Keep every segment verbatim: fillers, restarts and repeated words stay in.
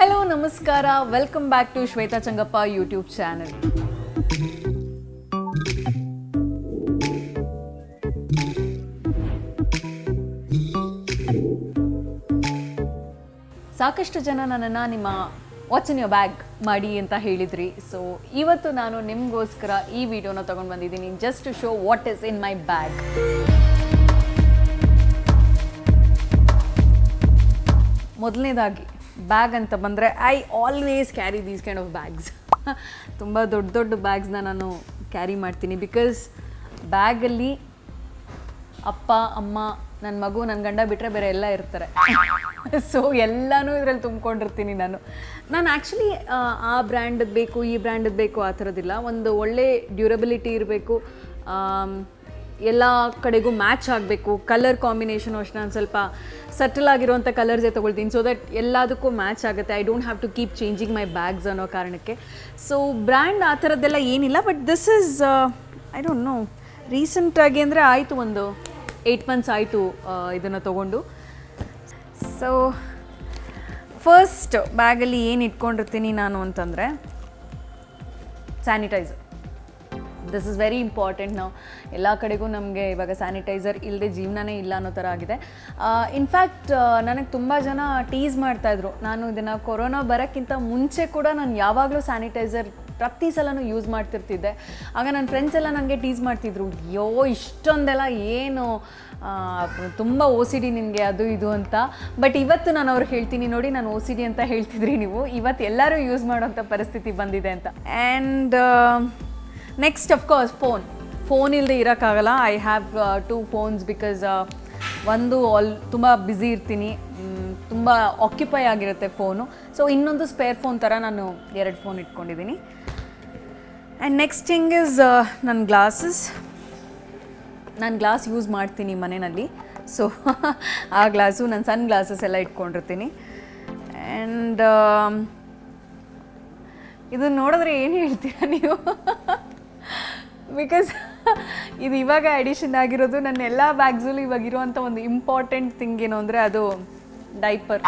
Hello, Namaskara. Welcome back to Swetha Changappa YouTube channel. ಸಾಕಷ್ಟು ಜನ ನನ್ನನ್ನು ನಿಮ್ಮ ವಾಟ್ಸ್ ಇನ್ ಯೋರ್ ಬ್ಯಾಗ್ ಮಾಡಿ ಅಂತ ಹೇಳಿದ್ರಿ. ಸೊ ಇವತ್ತು ನಾನು ನಿಮಗೋಸ್ಕರ ಈ ವಿಡಿಯೋನ ತೊಗೊಂಡು ಬಂದಿದ್ದೀನಿ just to show what is in my bag. ಮೊದಲನೇದಾಗಿ ಬ್ಯಾಗ್ ಅಂತ ಬಂದರೆ I always carry these kind of bags. ತುಂಬ ದೊಡ್ಡ ದೊಡ್ಡ ಬ್ಯಾಗ್ಸ್ನ ನಾನು ಕ್ಯಾರಿ ಮಾಡ್ತೀನಿ ಬಿಕಾಸ್ ಬ್ಯಾಗಲ್ಲಿ ಅಪ್ಪ ಅಮ್ಮ ನನ್ನ ಮಗು ನನ್ನ ಗಂಡ ಬಿಟ್ಟರೆ ಬೇರೆ ಎಲ್ಲ ಇರ್ತಾರೆ. ಸೊ ಎಲ್ಲನೂ ಇದರಲ್ಲಿ ತುಂಬ್ಕೊಂಡಿರ್ತೀನಿ ನಾನು. ನಾನು ಆ್ಯಕ್ಚುಲಿ ಆ ಬ್ರ್ಯಾಂಡದ್ದು ಬೇಕು ಈ ಬ್ರ್ಯಾಂಡದ್ದು ಬೇಕು ಆ ಥರದ್ದಿಲ್ಲ. ಒಂದು ಒಳ್ಳೆ ಡ್ಯೂರಬಿಲಿಟಿ ಇರಬೇಕು, ಎಲ್ಲ ಕಡೆಗೂ ಮ್ಯಾಚ್ ಆಗಬೇಕು. ಕಲರ್ ಕಾಂಬಿನೇಷನು ಅಷ್ಟೇ ನಾನು ಸ್ವಲ್ಪ ಸಟಲ್ ಆಗಿರುವಂಥ ಕಲರ್ಸೇ ತೊಗೊಳ್ತೀನಿ ಸೊ ದಟ್ ಎಲ್ಲದಕ್ಕೂ ಮ್ಯಾಚ್ ಆಗುತ್ತೆ. I don't have to keep changing my bags ಅನ್ನೋ ಕಾರಣಕ್ಕೆ. ಸೊ ಬ್ರ್ಯಾಂಡ್ ಆ ಥರದ್ದೆಲ್ಲ ಏನಿಲ್ಲ. But this is I don't know ರೀಸೆಂಟಾಗಿ ಅಂದರೆ ಆಯಿತು ಒಂದು ಏಯ್ಟ್ ಮಂತ್ಸ್ ಆಯಿತು ಇದನ್ನು ತೊಗೊಂಡು. ಸೊ ಫಸ್ಟ್ ಬ್ಯಾಗಲ್ಲಿ ಏನು ಇಟ್ಕೊಂಡಿರ್ತೀನಿ ನಾನು ಅಂತಂದರೆ sanitiser. This is very important. ನಾವು ಎಲ್ಲ ಕಡೆಗೂ ನಮಗೆ ಇವಾಗ ಸ್ಯಾನಿಟೈಸರ್ ಇಲ್ಲದೆ ಜೀವನನೇ ಇಲ್ಲ ಅನ್ನೋ ಥರ ಆಗಿದೆ. ಇನ್ಫ್ಯಾಕ್ಟ್ ನನಗೆ ತುಂಬ ಜನ ಟೀಸ್ ಮಾಡ್ತಾಯಿದ್ರು. ನಾನು ಇದನ್ನು ಕೊರೋನಾ ಬರೋಕ್ಕಿಂತ ಮುಂಚೆ ಕೂಡ ನಾನು ಯಾವಾಗಲೂ ಸ್ಯಾನಿಟೈಸರ್ ಪ್ರತಿ ಸಲನೂ ಯೂಸ್ ಮಾಡ್ತಿರ್ತಿದ್ದೆ. ಆಗ ನನ್ನ ಫ್ರೆಂಡ್ಸ್ ಎಲ್ಲ ನನಗೆ ಟೀಸ್ ಮಾಡ್ತಿದ್ರು, ಯೋ ಇಷ್ಟೊಂದೆಲ್ಲ ಏನು ತುಂಬ ಓ ಸಿ ಡಿ ನಿನಗೆ ಅದು ಇದು ಅಂತ. ಬಟ್ ಇವತ್ತು ನಾನು ಅವ್ರಿಗೆ ಹೇಳ್ತೀನಿ, ನೋಡಿ ನಾನು ಓ ಸಿ ಡಿ ಅಂತ ಹೇಳ್ತಿದ್ರಿ ನೀವು, ಇವತ್ತು ಎಲ್ಲರೂ ಯೂಸ್ ಮಾಡೋಂಥ ಪರಿಸ್ಥಿತಿ ಬಂದಿದೆ ಅಂತ. And next of course phone. Phone ಇಲ್ಲದೆ ಇರೋಕ್ಕಾಗಲ್ಲ. I have two phones because ಒಂದು ಆಲ್ ತುಂಬ ಬ್ಯುಸಿ ಇರ್ತೀನಿ, ತುಂಬ ಆಕ್ಯುಪೈ ಆಗಿರುತ್ತೆ ಫೋನು. ಸೊ ಇನ್ನೊಂದು ಸ್ಪೇರ್ ಫೋನ್ ಥರ ನಾನು ಎರಡು ಫೋನ್ ಇಟ್ಕೊಂಡಿದ್ದೀನಿ. ಆ್ಯಂಡ್ ನೆಕ್ಸ್ಟ್ ಥಿಂಗ್ ಇಸ್ ನನ್ನ ಗ್ಲಾಸಸ್. ನಾನು ಗ್ಲಾಸ್ ಯೂಸ್ ಮಾಡ್ತೀನಿ ಮನೆಯಲ್ಲಿ. ಸೊ ಆ ಗ್ಲಾಸು ನನ್ನ ಸನ್ ಗ್ಲಾಸಸ್ ಎಲ್ಲ ಇಟ್ಕೊಂಡಿರ್ತೀನಿ. ಆ್ಯಂಡ್ ಇದನ್ನು ನೋಡಿದ್ರೆ ಏನು ಹೇಳ್ತೀರಾ ನೀವು? ಬಿಕಾಸ್ ಇದು ಇವಾಗ ಅಡಿಷನ್ ಆಗಿರೋದು ನನ್ನ ಎಲ್ಲ ಬ್ಯಾಗ್ಸಲ್ಲೂ ಇವಾಗ ಇರುವಂಥ ಒಂದು ಇಂಪಾರ್ಟೆಂಟ್ ಥಿಂಗ್ ಏನು ಅಂದರೆ ಅದು diaper.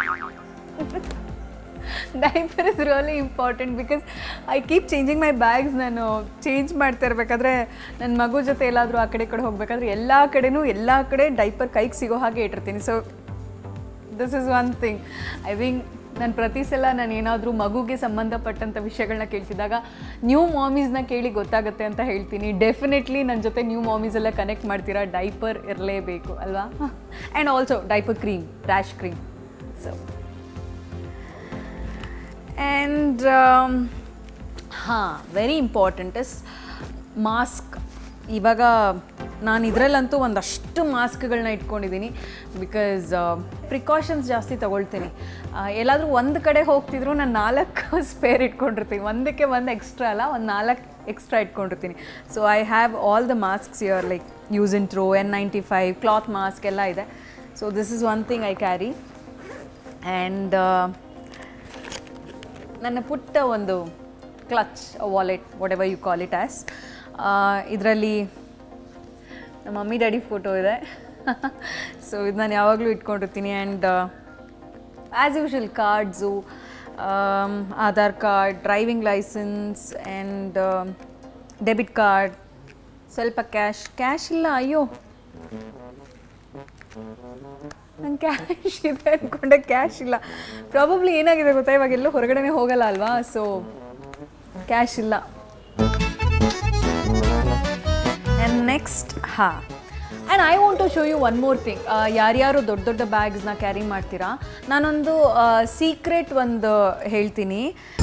Diaper is really important because I keep changing my bags. ನಾನು ಚೇಂಜ್ ಮಾಡ್ತಾ ಇರಬೇಕಾದ್ರೆ ನನ್ನ ಮಗು ಜೊತೆ ಎಲ್ಲಾದರೂ ಆ ಕಡೆ ಕಡೆ ಹೋಗಬೇಕಾದ್ರೆ ಎಲ್ಲ ಕಡೆನೂ ಎಲ್ಲ ಕಡೆ ಡೈಪರ್ ಕೈಗೆ ಸಿಗೋ ಹಾಗೆ ಇಟ್ಟಿರ್ತೀನಿ. So this is one thing I think ನಾನು ಪ್ರತಿ ಸಲ ನಾನು ಏನಾದರೂ ಮಗುಗೆ ಸಂಬಂಧಪಟ್ಟಂಥ ವಿಷಯಗಳನ್ನ ಕೇಳ್ತಿದ್ದಾಗ ನ್ಯೂ ಮಾಮೀಸ್ನ ಕೇಳಿ ಗೊತ್ತಾಗುತ್ತೆ ಅಂತ ಹೇಳ್ತೀನಿ. ಡೆಫಿನೆಟ್ಲಿ ನನ್ನ ಜೊತೆ ನ್ಯೂ ಮಾಮೀಸ್ ಎಲ್ಲ ಕನೆಕ್ಟ್ ಮಾಡ್ತೀರಾ. ಡೈಪರ್ ಇರಲೇಬೇಕು ಅಲ್ವಾ? And also diaper cream, rash cream. So and ಹಾಂ ವೆರಿ ಇಂಪಾರ್ಟೆಂಟ್ ಇಸ್ ಮಾಸ್ಕ್. ಇವಾಗ ನಾನು ಇದರಲ್ಲಂತೂ ಒಂದಷ್ಟು ಮಾಸ್ಕ್ಗಳನ್ನ ಇಟ್ಕೊಂಡಿದ್ದೀನಿ ಬಿಕಾಸ್ ಪ್ರಿಕಾಷನ್ಸ್ ಜಾಸ್ತಿ ತೊಗೊಳ್ತೀನಿ. ಎಲ್ಲಾದರೂ ಒಂದು ಕಡೆ ಹೋಗ್ತಿದ್ರು ನಾನು ನಾಲ್ಕು ಸ್ಪೇರ್ ಇಟ್ಕೊಂಡಿರ್ತೀನಿ. ಒಂದಕ್ಕೆ ಒಂದು ಎಕ್ಸ್ಟ್ರಾ ಅಲ್ಲ, ಒಂದು ನಾಲ್ಕು ಎಕ್ಸ್ಟ್ರಾ ಇಟ್ಕೊಂಡಿರ್ತೀನಿ. So I have all the masks your like use in throw, N ninety five, cloth mask ಎಲ್ಲ ಇದೆ. So this is one thing I carry. And ನನ್ನ ಪುಟ್ಟ ಒಂದು clutch, wallet, whatever you call it as. ಇದರಲ್ಲಿ ನಮ್ಮ mummy daddy photo ಇದೆ. So ಇದು ನಾನು ಯಾವಾಗಲೂ ಇಟ್ಕೊಂಡಿರ್ತೀನಿ. And as usual cards, Aadhaar card, driving licence and debit card, ಸ್ವಲ್ಪ ಕ್ಯಾಶ್. ಕ್ಯಾಶ್ ಇಲ್ಲ, ಅಯ್ಯೋ ನಂಗೆ ಕ್ಯಾಶ್ ಇದೆ ಅಂದ್ಕೊಂಡೆ, ಕ್ಯಾಶ್ ಇಲ್ಲ. ಪ್ರಾಬಬ್ಲಿ ಏನಾಗಿದೆ ಗೊತ್ತಾ, ಇವಾಗ ಎಲ್ಲೂ ಹೊರಗಡೆನೇ ಹೋಗಲ್ಲ ಅಲ್ವಾ, ಸೊ ಕ್ಯಾಶ್ ಇಲ್ಲ. ಆ್ಯಂಡ್ ನೆಕ್ಸ್ಟ್ ಹಾಂ and I want to show you one more thing. ಯಾರ್ಯಾರು ದೊಡ್ಡ ದೊಡ್ಡ ಬ್ಯಾಗ್ಸ್ನ ಕ್ಯಾರಿ ಮಾಡ್ತೀರಾ, ನಾನೊಂದು ಸೀಕ್ರೆಟ್ ಒಂದು ಹೇಳ್ತೀನಿ.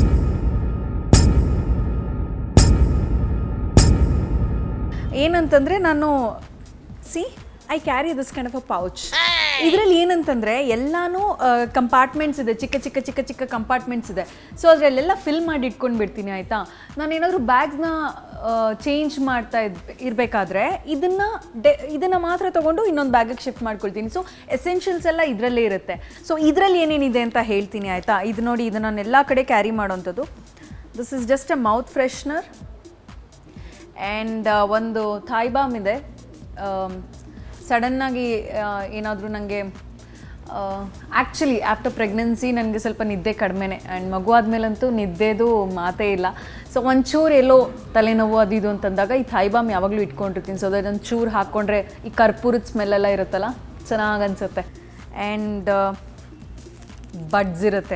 ಏನಂತಂದರೆ ನಾನು see I carry this kind of a pouch. ಇದರಲ್ಲಿ ಏನಂತಂದರೆ ಎಲ್ಲನೂ ಕಂಪಾರ್ಟ್ಮೆಂಟ್ಸ್ ಇದೆ, ಚಿಕ್ಕ ಚಿಕ್ಕ ಚಿಕ್ಕ ಚಿಕ್ಕ ಕಂಪಾರ್ಟ್ಮೆಂಟ್ಸ್ ಇದೆ. ಸೊ ಅದರಲ್ಲೆಲ್ಲ ಫಿಲ್ ಮಾಡಿ ಇಟ್ಕೊಂಡು ಬಿಡ್ತೀನಿ ಆಯಿತಾ. ನಾನೇನಾದರೂ ಬ್ಯಾಗ್ಸ್ನ ಚೇಂಜ್ ಮಾಡ್ತಾ ಇದ್ ಇರಬೇಕಾದ್ರೆ ಇದನ್ನು ಡೆ ಇದನ್ನು ಮಾತ್ರ ತೊಗೊಂಡು ಇನ್ನೊಂದು ಬ್ಯಾಗಿಗೆ ಶಿಫ್ಟ್ ಮಾಡ್ಕೊಳ್ತೀನಿ. ಸೊ ಎಸೆನ್ಷಿಯಲ್ಸ್ ಎಲ್ಲ ಇದರಲ್ಲೇ ಇರುತ್ತೆ. ಸೊ ಇದರಲ್ಲಿ ಏನೇನಿದೆ ಅಂತ ಹೇಳ್ತೀನಿ ಆಯಿತಾ. ಇದು ನೋಡಿ, ಇದು ನಾನು ಎಲ್ಲ ಕಡೆ ಕ್ಯಾರಿ ಮಾಡೋವಂಥದ್ದು. This is just a mouth freshener and ಒಂದು ಥಾಯ್ ಬಾಮ್ ಇದೆ. ಸಡನ್ನಾಗಿ ಏನಾದರೂ ನನಗೆ ಆ್ಯಕ್ಚುಲಿ ಆಫ್ಟರ್ ಪ್ರೆಗ್ನೆನ್ಸಿ ನನಗೆ ಸ್ವಲ್ಪ ನಿದ್ದೆ ಕಡಿಮೆನೆ ಆ್ಯಂಡ್ ಮಗು ಆದಮೇಲಂತೂ ನಿದ್ದೆದು ಮಾತೇ ಇಲ್ಲ. ಸೊ ಒಂಚೂರು ಎಲ್ಲೋ ತಲೆನೋವು ಅದು ಇದು ಅಂತಂದಾಗ ಈ ಥೈ ಬಾಮ್ ಯಾವಾಗಲೂ ಇಟ್ಕೊಂಡಿರ್ತೀನಿ. ಸೊ ಅದೊಂದು ಚೂರು ಹಾಕ್ಕೊಂಡ್ರೆ ಈ ಕರ್ಪೂರದ ಸ್ಮೆಲ್ಲೆಲ್ಲ ಇರುತ್ತಲ್ಲ, ಚೆನ್ನಾಗಿ ಅನಿಸುತ್ತೆ. ಆ್ಯಂಡ್ ಬಡ್ಸ್ ಇರುತ್ತೆ.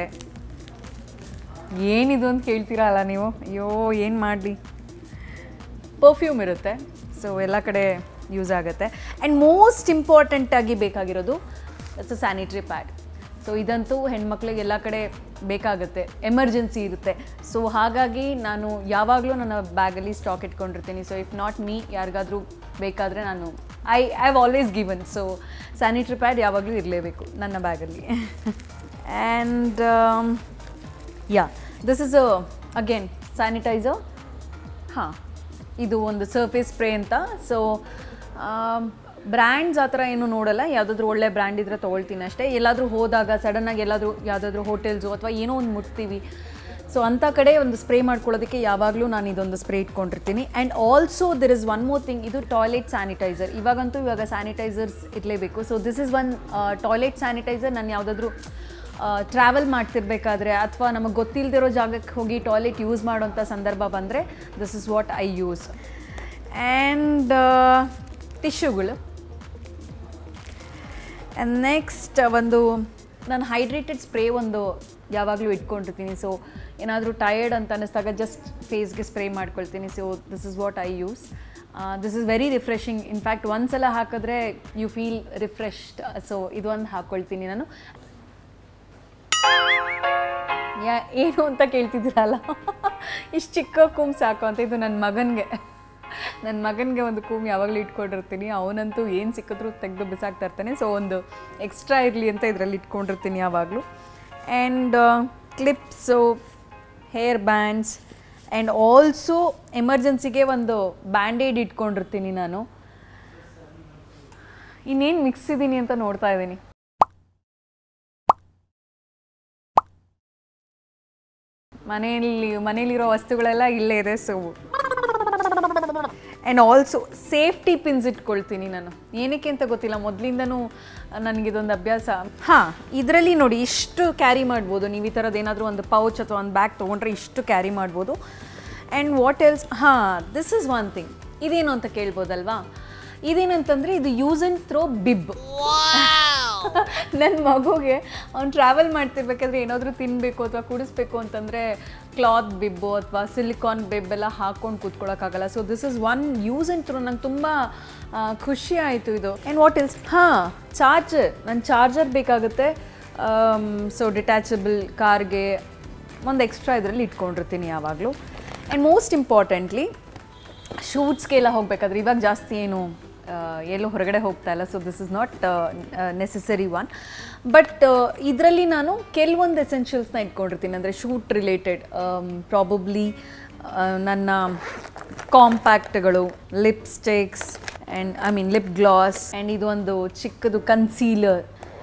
ಏನಿದು ಅಂತ ಕೇಳ್ತೀರಾ ಅಲ್ಲ ನೀವು, ಅಯ್ಯೋ ಏನು ಮಾಡಲಿ. ಪರ್ಫ್ಯೂಮ್ ಇರುತ್ತೆ, ಸೊ ಎಲ್ಲ ಕಡೆ ಯೂಸ್ ಆಗುತ್ತೆ. ಆ್ಯಂಡ್ ಮೋಸ್ಟ್ ಇಂಪಾರ್ಟೆಂಟಾಗಿ ಬೇಕಾಗಿರೋದು it's a sanitary pad. So ಇದಂತೂ ಹೆಣ್ಮಕ್ಳಿಗೆ ಎಲ್ಲ ಕಡೆ ಬೇಕಾಗುತ್ತೆ, ಎಮರ್ಜೆನ್ಸಿ ಇರುತ್ತೆ. ಸೊ ಹಾಗಾಗಿ ನಾನು ಯಾವಾಗಲೂ ನನ್ನ ಬ್ಯಾಗಲ್ಲಿ ಸ್ಟಾಕ್ ಇಟ್ಕೊಂಡಿರ್ತೀನಿ. ಸೊ ಇಫ್ ನಾಟ್ ಮೀ, ಯಾರಿಗಾದರೂ ಬೇಕಾದರೆ ನಾನು I I have always given. So sanitary pad ಯಾವಾಗಲೂ ಇರಲೇಬೇಕು ನನ್ನ ಬ್ಯಾಗಲ್ಲಿ. And yeah this is a again sanitiser. ಹಾಂ, ಇದು ಒಂದು ಸರ್ಫೇಸ್ ಸ್ಪ್ರೇ ಅಂತ. ಸೊ ಬ್ರ್ಯಾಂಡ್ಸ್ ಆ ಥರ ಏನು ನೋಡಲ್ಲ, ಯಾವುದಾದ್ರೂ ಒಳ್ಳೆ ಬ್ರ್ಯಾಂಡ್ ಇದ್ದರೆ ತೊಗೊಳ್ತೀನಿ ಅಷ್ಟೇ. ಎಲ್ಲಾದರೂ ಹೋದಾಗ ಸಡನ್ನಾಗಿ ಎಲ್ಲಾದರೂ ಯಾವುದಾದ್ರೂ ಹೋಟೆಲ್ಸು ಅಥವಾ ಏನೋ ಒಂದು ಮುಟ್ತೀವಿ, ಸೊ ಅಂಥ ಕಡೆ ಒಂದು ಸ್ಪ್ರೇ ಮಾಡ್ಕೊಳ್ಳೋದಕ್ಕೆ ಯಾವಾಗಲೂ ನಾನು ಇದೊಂದು ಸ್ಪ್ರೇ ಇಟ್ಕೊಂಡಿರ್ತೀನಿ. And also there is one more thing, ಇದು ಟಾಯ್ಲೆಟ್ ಸ್ಯಾನಿಟೈಸರ್. ಇವಾಗಂತೂ ಇವಾಗ ಸ್ಯಾನಿಟೈಸರ್ಸ್ ಇರಲೇಬೇಕು. So this is one toilet sanitiser. ನಾನು ಯಾವುದಾದ್ರೂ ಟ್ರಾವೆಲ್ ಮಾಡ್ತಿರ್ಬೇಕಾದ್ರೆ ಅಥವಾ ನಮಗೆ ಗೊತ್ತಿಲ್ಲದಿರೋ ಜಾಗಕ್ಕೆ ಹೋಗಿ ಟಾಯ್ಲೆಟ್ ಯೂಸ್ ಮಾಡೋಂಥ ಸಂದರ್ಭ ಬಂದರೆ this is what I use. And ಟಿಶ್ಯೂಗಳು. ಆ್ಯಂಡ್ ನೆಕ್ಸ್ಟ್ ಒಂದು ನಾನು ಹೈಡ್ರೇಟೆಡ್ ಸ್ಪ್ರೇ ಒಂದು ಯಾವಾಗಲೂ ಇಟ್ಕೊಂಡಿರ್ತೀನಿ. ಸೊ ಏನಾದರೂ ಟಯರ್ಡ್ ಅಂತ ಅನ್ನಿಸ್ದಾಗ ಜಸ್ಟ್ ಫೇಸ್ಗೆ ಸ್ಪ್ರೇ ಮಾಡ್ಕೊಳ್ತೀನಿ. So this is what I use. This is very refreshing. In fact ಒಂದ್ಸಲ ಹಾಕಿದ್ರೆ ಯು ಫೀಲ್ ರಿಫ್ರೆಶ್ಡ್. ಸೊ ಇದೊಂದು ಹಾಕ್ಕೊಳ್ತೀನಿ ನಾನು. ಯಾ ಏನು ಅಂತ ಕೇಳ್ತಿದ್ದೀರಲ್ಲ, ಇಷ್ಟು ಚಿಕ್ಕ ಕೂಮ್ ಸಾಕು ಅಂತ. ಇದು ನನ್ನ ಮಗನಿಗೆ ನನ್ನ ಮಗನಿಗೆ ಒಂದು ಕೂಮ್ ಯಾವಾಗಲೂ ಇಟ್ಕೊಂಡಿರ್ತೀನಿ. ಅವನಂತೂ ಏನು ಸಿಕ್ಕಿದ್ರೂ ತೆಗೆದು ಬಿಸಾಕ್ತಾ ಇರ್ತಾನೆ. ಸೊ ಒಂದು ಎಕ್ಸ್ಟ್ರಾ ಇರಲಿ ಅಂತ ಇದರಲ್ಲಿ ಇಟ್ಕೊಂಡಿರ್ತೀನಿ ಯಾವಾಗಲೂ. And clips, hair bands, and also ಎಮರ್ಜೆನ್ಸಿಗೆ ಒಂದು ಬ್ಯಾಂಡೇಡ್ ಇಟ್ಕೊಂಡಿರ್ತೀನಿ ನಾನು. ಇನ್ನೇನು ಮಿಕ್ಸ್ ಇದ್ದೀನಿ ಅಂತ ನೋಡ್ತಾ ಇದ್ದೀನಿ. ಮನೆಯಲ್ಲಿ ಮನೇಲಿರೋ ವಸ್ತುಗಳೆಲ್ಲ ಇಲ್ಲೇ ಇದೆ. So and also safety pins ಇಟ್ಕೊಳ್ತೀನಿ ನಾನು. ಏನಕ್ಕೆ ಅಂತ ಗೊತ್ತಿಲ್ಲ, ಮೊದಲಿಂದನೂ ನನಗಿದೊಂದು ಅಭ್ಯಾಸ. ಹಾಂ, ಇದರಲ್ಲಿ ನೋಡಿ ಇಷ್ಟು ಕ್ಯಾರಿ ಮಾಡ್ಬೋದು ನೀವು. ಈ ಥರದ್ದು ಏನಾದರೂ ಒಂದು ಪೌಚ್ ಅಥವಾ ಒಂದು ಬ್ಯಾಗ್ ತೊಗೊಂಡ್ರೆ ಇಷ್ಟು ಕ್ಯಾರಿ ಮಾಡ್ಬೋದು. ಆ್ಯಂಡ್ ವಾಟ್ ಎಲ್ಸ್, ಹಾಂ, ದಿಸ್ ಇಸ್ ಒನ್ ಥಿಂಗ್. ಇದೇನು ಅಂತ ಕೇಳ್ಬೋದಲ್ವಾ? ಇದೇನಂತಂದರೆ ಇದು ಯೂಸ್ ಆ್ಯಂಡ್ ಥ್ರೋ ಬಿಬ್. ನನ್ನ ಮಗುಗೆ ಅವ್ನು ಟ್ರಾವೆಲ್ ಮಾಡ್ತಿರ್ಬೇಕಾದ್ರೆ ಏನಾದರೂ ತಿನ್ನಬೇಕು ಅಥವಾ ಕುಡಿಸ್ಬೇಕು ಅಂತಂದರೆ ಕ್ಲಾತ್ ಬಿಬ್ಬು ಅಥವಾ ಸಿಲಿಕಾನ್ ಬಿಬ್ ಎಲ್ಲ ಹಾಕ್ಕೊಂಡು ಕೂತ್ಕೊಳ್ಳೋಕ್ಕಾಗಲ್ಲ. So this is one use and throw. ನಂಗೆ ತುಂಬ ಖುಷಿ ಆಯಿತು ಇದು. ಆ್ಯಂಡ್ ವಾಟ್ ಎಲ್ಸ್, ಹಾಂ, ಚಾರ್ಜರ್. ನನ್ನ ಚಾರ್ಜರ್ ಬೇಕಾಗುತ್ತೆ. ಸೊ ಡಿಟ್ಯಾಚಬಲ್ ಕಾರ್ಗೆ ಒಂದು ಎಕ್ಸ್ಟ್ರಾ ಇದರಲ್ಲಿ ಇಟ್ಕೊಂಡಿರ್ತೀನಿ ಯಾವಾಗಲೂ. ಆ್ಯಂಡ್ ಮೋಸ್ಟ್ ಇಂಪಾರ್ಟೆಂಟ್ಲಿ ಶೂಟ್ಸ್ಗೆಲ್ಲ ಹೋಗಬೇಕಾದ್ರೆ, ಇವಾಗ ಜಾಸ್ತಿ ಏನು ಎಲ್ಲೋ ಹೊರಗಡೆ ಹೋಗ್ತಾ ಇಲ್ಲ. So this is not necessary one. But ಇದರಲ್ಲಿ ನಾನು ಕೆಲವೊಂದು ಎಸೆನ್ಷಿಯಲ್ಸ್ನ ಇಟ್ಕೊಂಡಿರ್ತೀನಿ. ಅಂದರೆ ಶೂಟ್ ರಿಲೇಟೆಡ್ ಪ್ರಾಬಬ್ಲಿ ನನ್ನ ಕಾಂಪ್ಯಾಕ್ಟ್ಗಳು, lipsticks and I mean lip gloss, and ಇದೊಂದು ಚಿಕ್ಕದು ಕನ್ಸೀಲರ್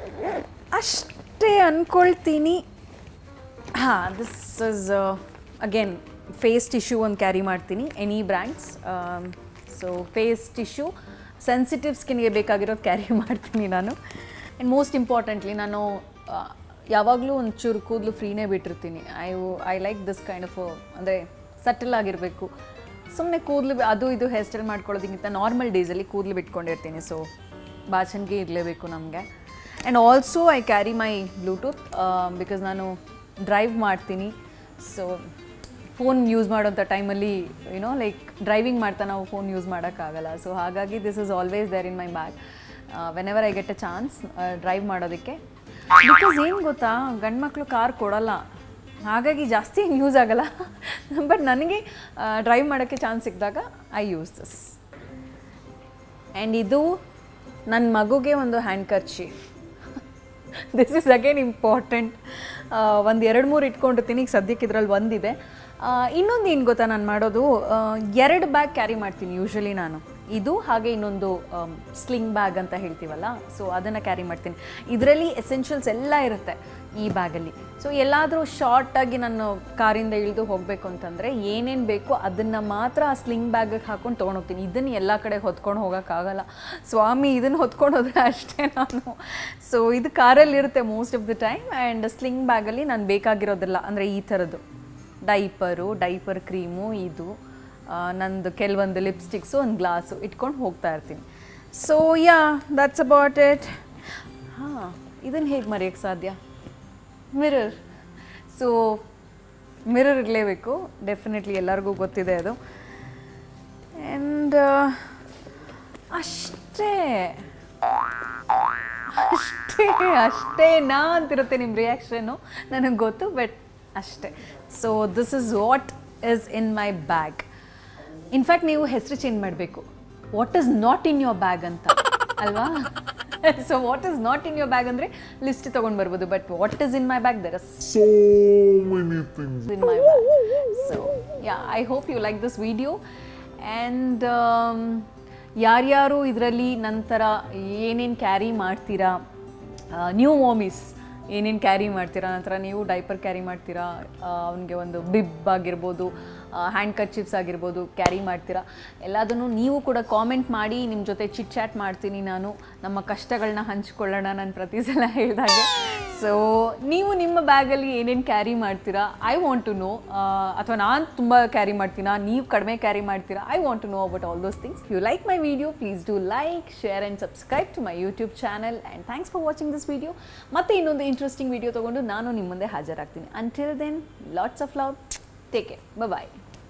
ಅಷ್ಟೇ ಅಂದ್ಕೊಳ್ತೀನಿ. ಹಾಂ, this is again face tissue ಒಂದು ಕ್ಯಾರಿ ಮಾಡ್ತೀನಿ, any brands. So face tissue, sensitive ಸ್ಕಿನ್ಗೆ ಬೇಕಾಗಿರೋದು ಕ್ಯಾರಿ ಮಾಡ್ತೀನಿ ನಾನು. ಆ್ಯಂಡ್ ಮೋಸ್ಟ್ ಇಂಪಾರ್ಟೆಂಟ್ಲಿ ನಾನು ಯಾವಾಗಲೂ ಒಂಚೂರು ಕೂದಲು ಫ್ರೀನೇ ಬಿಟ್ಟಿರ್ತೀನಿ. I I like this kind of, ಅಂದರೆ ಸಟಲ್ ಆಗಿರಬೇಕು. ಸುಮ್ಮನೆ ಕೂದಲು ಅದು ಇದು ಹೇರ್ ಸ್ಟೈಲ್ ಮಾಡ್ಕೊಳ್ಳೋದಕ್ಕಿಂತ ನಾರ್ಮಲ್ ಡೇಸಲ್ಲಿ ಕೂದಲು ಬಿಟ್ಕೊಂಡಿರ್ತೀನಿ. ಸೊ ಬಾಚಣಿಗೆ ಇರಲೇಬೇಕು ನಮಗೆ. And also I carry my bluetooth because ನಾನು ಡ್ರೈವ್ ಮಾಡ್ತೀನಿ. ಸೊ ಫೋನ್ ಯೂಸ್ ಮಾಡೋಂಥ ಟೈಮಲ್ಲಿ ಯುನೋ ಲೈಕ್ ಡ್ರೈವಿಂಗ್ ಮಾಡ್ತಾ ನಾವು ಫೋನ್ ಯೂಸ್ ಮಾಡೋಕ್ಕಾಗಲ್ಲ. ಸೊ ಹಾಗಾಗಿ this is always there in my bag whenever I get a chance drive ಮಾಡೋದಕ್ಕೆ. Because ಏನು ಗೊತ್ತಾ, ಗಂಡು ಮಕ್ಕಳು ಕಾರ್ ಕೊಡೋಲ್ಲ, ಹಾಗಾಗಿ ಜಾಸ್ತಿ ಏನು ಯೂಸ್ ಆಗೋಲ್ಲ. ಬಟ್ ನನಗೆ ಡ್ರೈವ್ ಮಾಡೋಕ್ಕೆ ಚಾನ್ಸ್ ಸಿಕ್ಕಿದಾಗ ಐ ಯೂಸ್ ದಿಸ್. ಆ್ಯಂಡ್ ಇದು ನನ್ನ ಮಗುಗೆ ಒಂದು handkerchief. This is again important. ಒಂದು ಎರಡು ಮೂರು ಇಟ್ಕೊಂಡಿರ್ತೀನಿ. ಈಗ ಸದ್ಯಕ್ಕೆ ಇದರಲ್ಲಿ ಒಂದಿದೆ. ಇನ್ನೊಂದು ಏನು ಗೊತ್ತಾ ನಾನು ಮಾಡೋದು, ಎರಡು ಬ್ಯಾಗ್ ಕ್ಯಾರಿ ಮಾಡ್ತೀನಿ ಯೂಶ್ವಲಿ ನಾನು. ಇದು ಹಾಗೆ ಇನ್ನೊಂದು ಸ್ಲಿಂಗ್ ಬ್ಯಾಗ್ ಅಂತ ಹೇಳ್ತೀವಲ್ಲ, ಸೊ ಅದನ್ನು ಕ್ಯಾರಿ ಮಾಡ್ತೀನಿ. ಇದರಲ್ಲಿ ಎಸೆನ್ಷಿಯಲ್ಸ್ ಎಲ್ಲ ಇರುತ್ತೆ. ಈ ಬ್ಯಾಗಲ್ಲಿ. ಸೊ ಎಲ್ಲಾದರೂ ಶಾರ್ಟಾಗಿ ನಾನು ಕಾರಿಂದ ಇಳಿದು ಹೋಗಬೇಕು ಅಂತಂದರೆ ಏನೇನು ಬೇಕೋ ಅದನ್ನು ಮಾತ್ರ ಆ ಸ್ಲಿಂಗ್ ಬ್ಯಾಗಿಗೆ ಹಾಕ್ಕೊಂಡು ತೊಗೊಂಡೋಗ್ತೀನಿ. ಇದನ್ನು ಎಲ್ಲ ಕಡೆ ಹೊತ್ಕೊಂಡು ಹೋಗೋಕ್ಕಾಗಲ್ಲ ಸ್ವಾಮಿ, ಇದನ್ನು ಹೊತ್ಕೊಂಡು ಹೋದರೆ ಅಷ್ಟೇ ನಾನು. ಸೊ ಇದು ಕಾರಲ್ಲಿರುತ್ತೆ most of the time. And sling ಬ್ಯಾಗಲ್ಲಿ ನಾನು ಬೇಕಾಗಿರೋದಿಲ್ಲ ಅಂದರೆ ಈ ಥರದ್ದು ಡೈಪರು, ಡೈಪರ್ ಕ್ರೀಮು, ಇದು ನಂದು ಕೆಲವೊಂದು ಲಿಪ್ಸ್ಟಿಕ್ಸು, ಒಂದು ಗ್ಲಾಸು ಇಟ್ಕೊಂಡು ಹೋಗ್ತಾ ಇರ್ತೀನಿ. So yeah that's about it. ಹಾಂ, ಇದನ್ನು ಹೇಗೆ ಮರೆಯೋಕ್ಕೆ ಸಾಧ್ಯ? ಮಿರರ್. ಸೊ ಮಿರರ್ ಇರಲೇಬೇಕು, ಡೆಫಿನೆಟ್ಲಿ ಎಲ್ಲರಿಗೂ ಗೊತ್ತಿದೆ ಅದು. ಆ್ಯಂಡ್ ಅಷ್ಟೇ ಅಷ್ಟೇ ಅಷ್ಟೇನಾ ಅಂತಿರುತ್ತೆ ನಿಮ್ಮ ರಿಯಾಕ್ಷನ್ನು, ನನಗೆ ಗೊತ್ತು, ಬಟ್ ಅಷ್ಟೇ. So this is what is in my bag. In fact ನೀವು ಹೆಸರು ಚೇಂಜ್ ಮಾಡಬೇಕು, what is not in your bag ಅಂತ ಅಲ್ವಾ? So what is not in your bag ಅಂದರೆ ಲಿಸ್ಟ್ ತೊಗೊಂಡು ಬರ್ಬೋದು, but what is in my bag, there are so many things in my bag. So yeah, I hope you like this video. And ಯಾರ್ಯಾರು ಇದರಲ್ಲಿ ನಂತರ ಏನೇನು carry ಮಾಡ್ತೀರಾ, new ಮಾಮೀಸ್ ಏನೇನು carry ಮಾಡ್ತೀರಾ, ನಂತರ ನೀವು ಡೈಪರ್ ಕ್ಯಾರಿ ಮಾಡ್ತೀರಾ, ಅವನಿಗೆ ಒಂದು ಬಿಬ್ ಆಗಿರ್ಬೋದು, ಹ್ಯಾಂಡ್ ಕರ್ಚೀಫ್ಸ್ ಆಗಿರ್ಬೋದು ಕ್ಯಾರಿ ಮಾಡ್ತೀರಾ, ಎಲ್ಲದನ್ನು ನೀವು ಕೂಡ ಕಾಮೆಂಟ್ ಮಾಡಿ. ನಿಮ್ಮ ಜೊತೆ ಚಿಟ್ ಚಾಟ್ ಮಾಡ್ತೀನಿ ನಾನು, ನಮ್ಮ ಕಷ್ಟಗಳನ್ನ ಹಂಚ್ಕೊಳ್ಳೋಣ ನಾನು ಪ್ರತಿ ಸಲ ಹೇಳಿದಾಗೆ. ಸೊ ನೀವು ನಿಮ್ಮ ಬ್ಯಾಗಲ್ಲಿ ಏನೇನು ಕ್ಯಾರಿ ಮಾಡ್ತೀರಾ, ಐ ವಾಂಟ್ ಟು ನೋ. ಅಥವಾ ನಾನು ತುಂಬ ಕ್ಯಾರಿ ಮಾಡ್ತೀನಾ, ನೀವು ಕಡಿಮೆ ಕ್ಯಾರಿ ಮಾಡ್ತೀರಾ, I want to know about all those things. You like my video, please do like, share and subscribe to my YouTube channel. And thanks for watching this video. ಮತ್ತೆ ಇನ್ನೊಂದು interesting video ತೊಗೊಂಡು ನಾನು ನಿಮ್ಮ ಮುಂದೆ ಹಾಜರಾಗ್ತೀನಿ. Until then, lots of love, take care, bye.